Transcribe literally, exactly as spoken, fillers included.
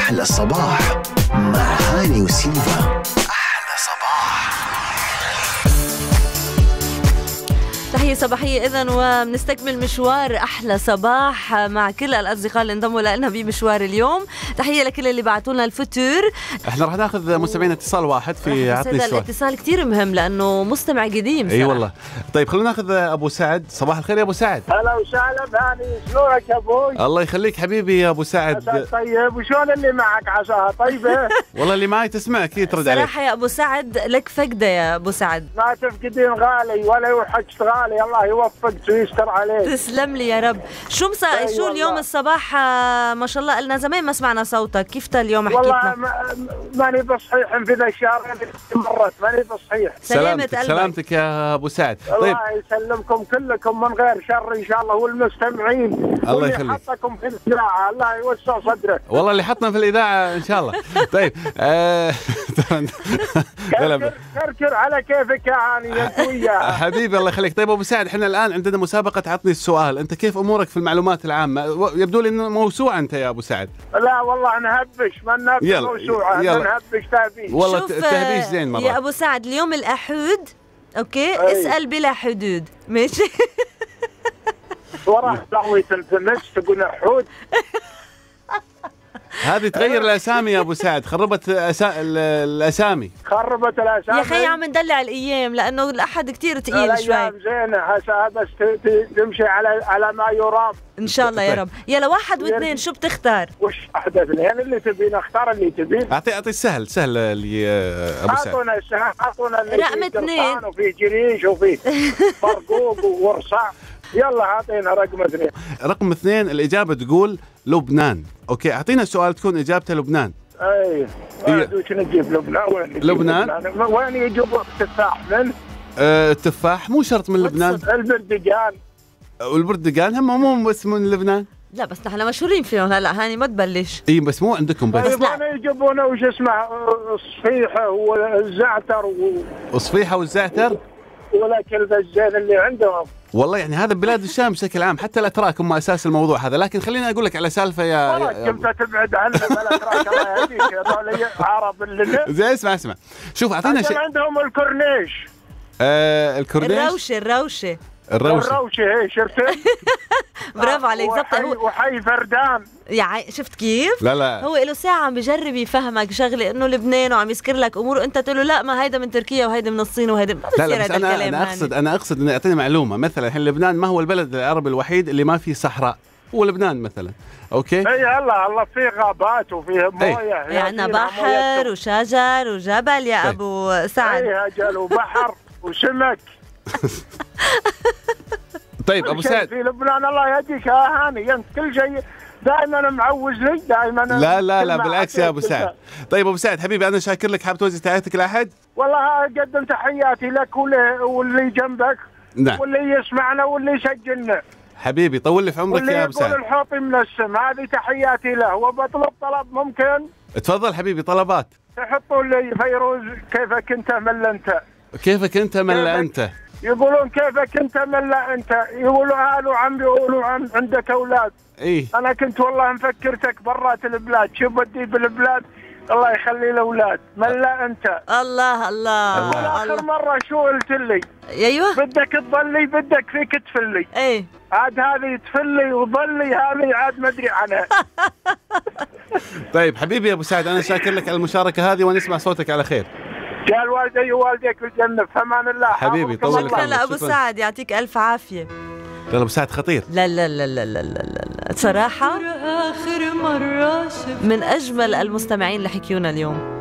أحلى صباح مع هاني وسيلفا. أحلى صباح. تحية صباحية إذن، وبنستكمل مشوار أحلى صباح مع كل الأصدقاء اللي انضموا لنا بمشوار اليوم. تحية لكل اللي بعتوا لنا الفطور. احنا رح ناخذ مستمعين اتصال واحد في عطني السؤال. الاتصال كتير مهم لأنه مستمع قديم. اي والله. طيب خلونا ناخذ أبو سعد. صباح الخير يا أبو سعد. هلا وسهلا بهاني، شلونك يا أبوي؟ الله يخليك حبيبي يا أبو سعد. عساك طيب، وشلون اللي معك عساها طيبة؟ والله اللي معي تسمع أكيد ترد عليك. صراحة يا أبو سعد لك فقدة يا أبو سعد. ما تفقدين غالي ولا يوحش غالي، الله يوفقك ويستر عليك. تسلم لي يا رب. شو مصا... شو والله. اليوم الصباح ما شاء الله قلنا زمان ما سمعنا صوتك، كيف اليوم والله حكيتنا؟ ما- ماني بصحيح في ذا الشهر اللي مرت، ماني بصحيح. سلامة سلامتك قلبك. سلامتك يا أبو سعد. طيب الله يسلمكم كلكم من غير شر ان شاء الله، والمستمعين الله واللي يخليك. حطكم في الإذاعة الله يوسع صدره. والله اللي حطنا في الإذاعة إن شاء الله. طيب آه... كركر كركر على كيفك يا هاني يا وياها. حبيبي الله يخليك. طيب أبو سعد، احنا الآن عندنا مسابقة عطني السؤال. أنت كيف أمورك في المعلومات العامة؟ يبدو لي إنه موسوعة أنت يا أبو سعد. لا والله نهبش، ما نهبش يلا، موسوعة، يلا. نهبش تهبيش. والله شوف التهبيش زين مرة. يا أبو سعد اليوم الأحود، أوكي أي. اسأل بلا حدود، ماشي؟ وراح ضوية الفمس تقول حود. هذه تغير الأسامي يا أبو سعد، خربت أسا... ال- الأسامي. خربت الاسامي. يا أخي عم ندلع الأيام لأنه الأحد كتير تقيل شوي. الايام زينه هسه، بس ت- ت- تمشي على على ما يرام. إن شاء الله يا طيب. رب. يلا واحد واثنين شو بتختار؟ وش واحده اثنين اللي تبين، اختار اللي تبين. أعطي أعطي السهل سهل اللي أبو سعد. اعطونا السهل، اعطونا اللي رقم فيه اثنين. قرطان وفي جريش وفي فرقوق وورصع. يلا اعطينا رقم اثنين. رقم اثنين الإجابة تقول لبنان. أوكي أعطينا سؤال تكون إجابته لبنان. اي إيه. وش نجيب لبنان؟ وين نجيب لبنان؟ وين يجيبوا تفاح من؟ أه التفاح مو شرط من لبنان، البردقان. والبرتقال هم مو بس من لبنان. لا بس نحن مشهورين فيهم هلا هاني، ما تبلش. اي بس مو عندكم بس. يبغون يجيبون وش اسمه الصفيحه والزعتر و... الصفيحة والزعتر. ولا كلب الزين اللي عندهم. والله يعني هذا بلاد الشام بشكل عام، حتى الأتراك هم أساس الموضوع هذا. لكن خليني أقول لك على سالفة يا, والله يا... كنت تبعد عنه ولا تراك الله يهديك، هذول عرب اللي زي اسمع اسمع شوف أعطينا شيء. عندهم الكورنيش. آه الكورنيش. الروشة الروشة الروشة. الروشه هي شفتي؟ برافو عليك. ضبط. وحي, هو وحي فردان. يا عي... شفت كيف؟ لا لا هو له ساعة عم بجرب يفهمك شغلة انه لبنان وعم يذكر لك امور، انت تقول له لا ما هيدا من تركيا وهيدا من الصين وهيدا ما لا بصير لا بس هذا أنا الكلام. أنا هاني. أقصد أنا أقصد إنه يعطيني معلومة. مثلا الحين لبنان ما هو البلد العربي الوحيد اللي ما فيه صحراء، هو لبنان مثلا. أوكي. اي الله الله فيه غابات وفيه مويه. يعني عندنا بحر وشجر وجبل يا طيب. ابو سعد. اي هجل وبحر وسمك. طيب أبو كل شيء سعد. في لبنان الله يهديك يا هاني، انت كل شيء دائما معوز لي دائما. لا لا لا كل ما بالعكس يا ابو حكيت سعد. طيب ابو سعد حبيبي انا شاكر لك. حاب توجه تحياتك لاحد؟ والله اقدم تحياتي لك واللي, واللي جنبك. نعم. واللي يسمعنا واللي يسجلنا حبيبي طول لي في عمرك واللي يا ابو يقول سعد. الحوطي من السم. هذه تحياتي له. وبطلب طلب ممكن تفضل حبيبي. طلبات. تحطوا لي فيروز كيفك انت مل انت. كيفك انت من كيفك؟ انت. يقولون كيفك انت مل انت. يقولوا قالوا عم يقولوا عم عندك اولاد. ايه انا كنت والله مفكرتك برات البلاد. شو بدي بالبلاد الله يخلي الاولاد. ملا انت. الله الله اخر الله. مره شو قلت لي؟ ايوه بدك تضلي بدك فيك تفلي. ايه عاد هذه تفلي وضلي هذه عاد ما ادري عنها. طيب حبيبي يا ابو سعد انا شاكر لك على المشاركه هذه ونسمع صوتك على خير. جال والدي ووالديك في الجنه في امان الله. حبيبي، طول لك شكرا عمرك. لابو شكراً. سعد يعطيك الف عافيه. لا ابو سعد خطير. لا لا لا لا لا لا لا صراحه من اجمل المستمعين اللي حكيونا اليوم.